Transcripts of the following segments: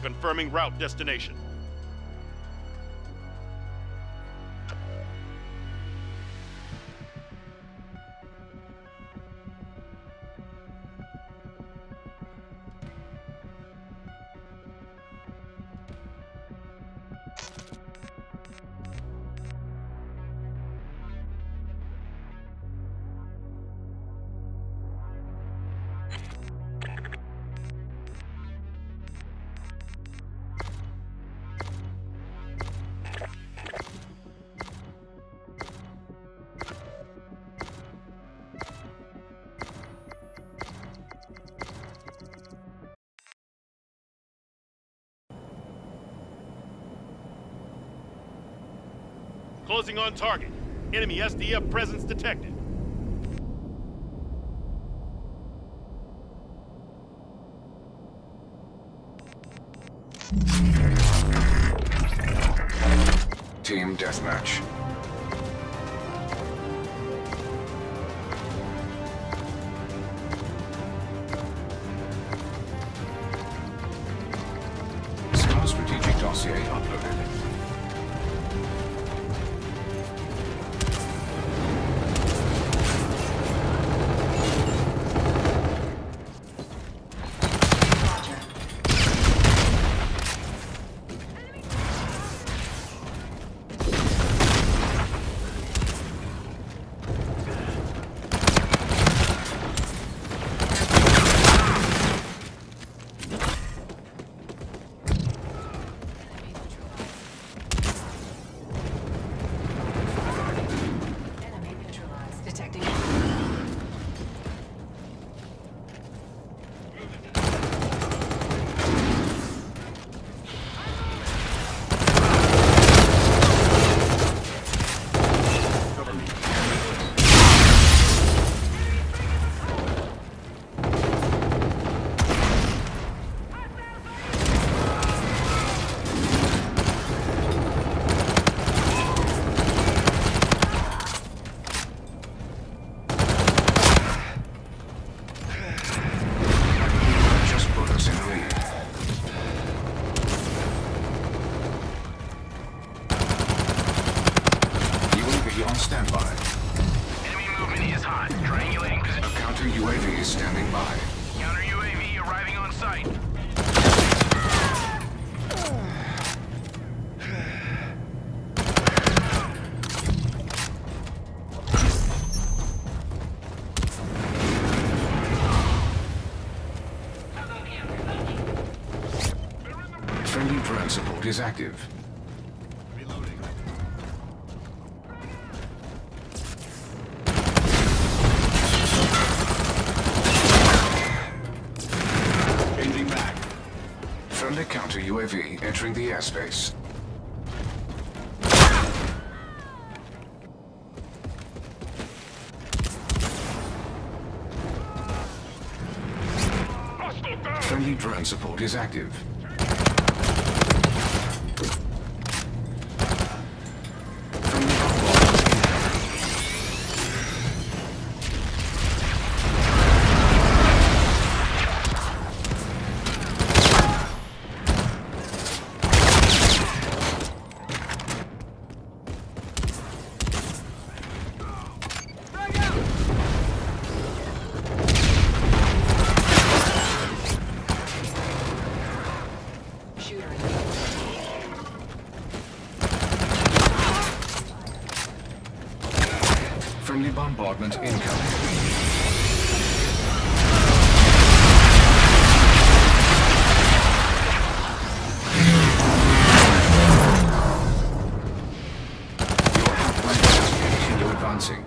Confirming route destination. Closing on target. Enemy SDF presence detected. Team deathmatch. Small strategic dossier uploaded. On standby. Enemy movement is hot. Triangulating position. A counter UAV is standing by. Counter UAV arriving on site. Friendly drone support is active. Friendly counter UAV entering the airspace. Friendly drone support is active. Friendly bombardment incoming. Continue advancing.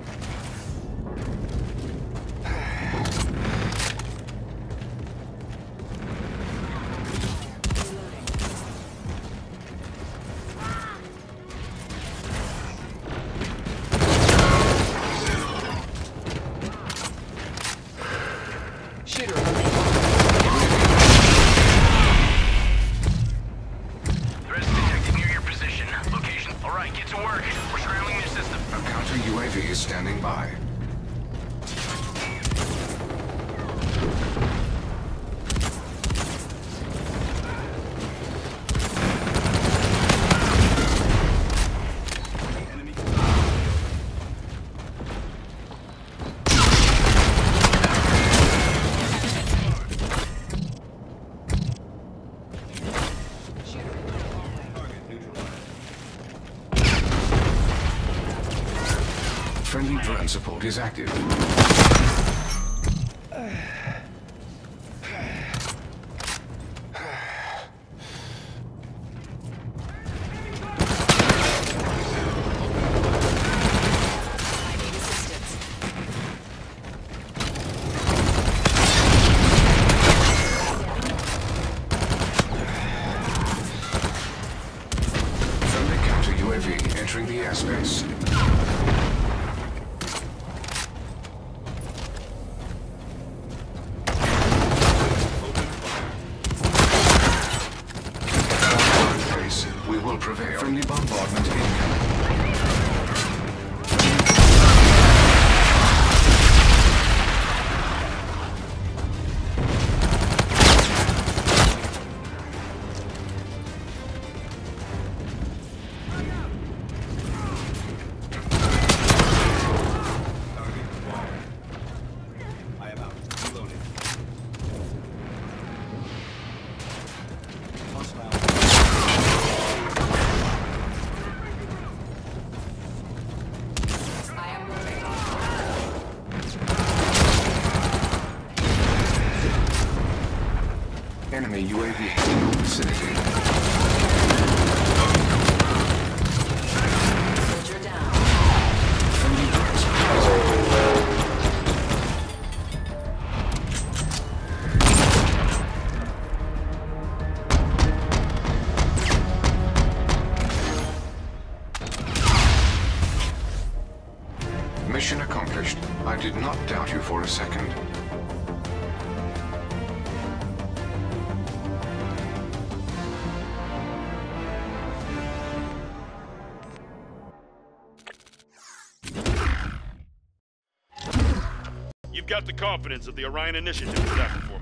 drone support is active. Friendly counter UAV entering the airspace. We will prevail. Friendly bombardment incoming. I am out. Reloading. Enemy UAV in your vicinity. Soldier down. Friendly drone support is active. Mission accomplished. I did not doubt you for a second. You've got the confidence of the Orion Initiative for that performance.